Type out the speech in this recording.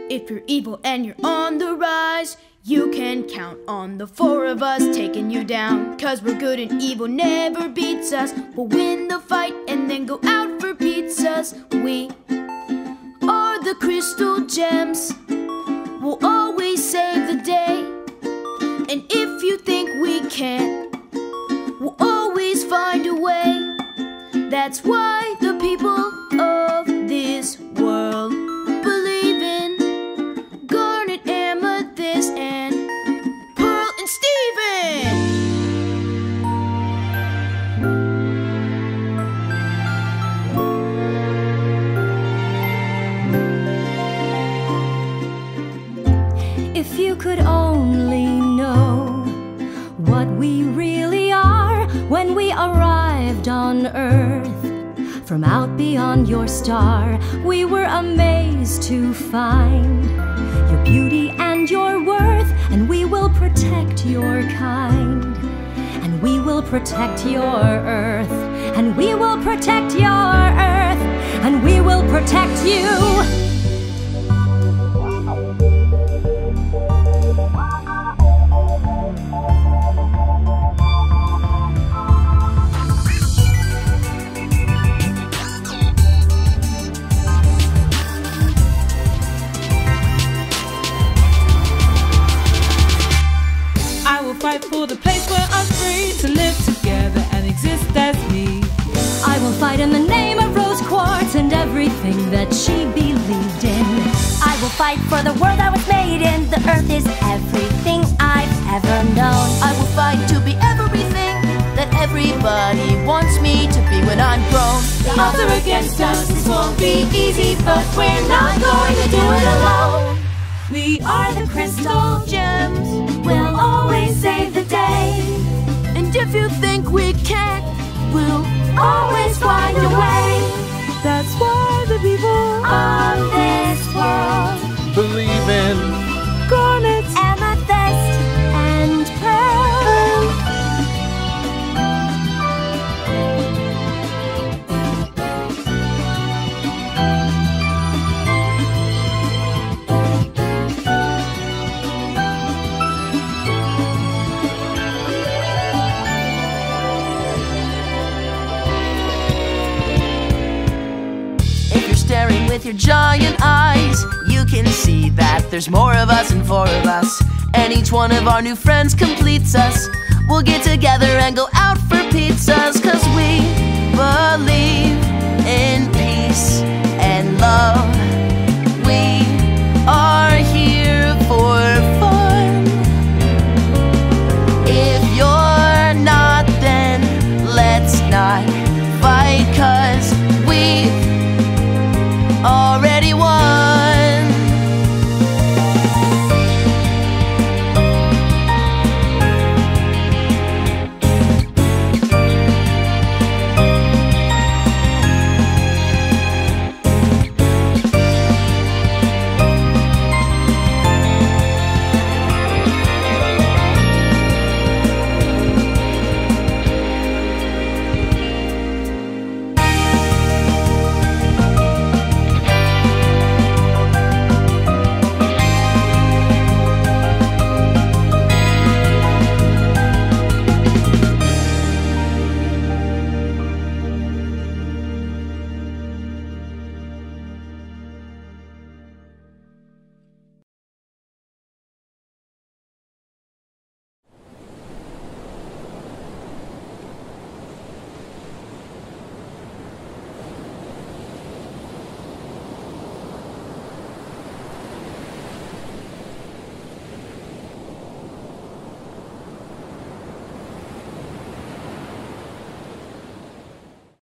If you're evil and you're on the rise, you can count on the four of us taking you down. 'Cause we're good and evil never beats us. We'll win the fight and then go out for pizzas. We are the crystal gems. We'll always save the day. And if you think we can't, we'll always find a way. That's why the people of this world believe in garnet, amethyst, and pearl and Steven. If you could only know what we really are when we arrived on Earth from out beyond your star, we were amazed to find your beauty and your worth, and we will protect your kind, and we will protect your Earth, and we will protect your Earth, and we will protect you. Fight for the place where I'm free to live together and exist as me. I will fight in the name of Rose Quartz and everything that she believed in. I will fight for the world I was made in. The earth is everything I've ever known. I will fight to be everything that everybody wants me to be when I'm grown. The odds are against us, this won't be easy, but we're not going to do it alone. We are the crystal gems, we'll always save the day. And if you think we can't, we'll always find a way. That's why the people of this world believe in garnets, amethyst, and pearl. Staring with your giant eyes, you can see that there's more of us and four of us, and each one of our new friends completes us. We'll get together and go out for pizzas, 'cause we believe in peace and love.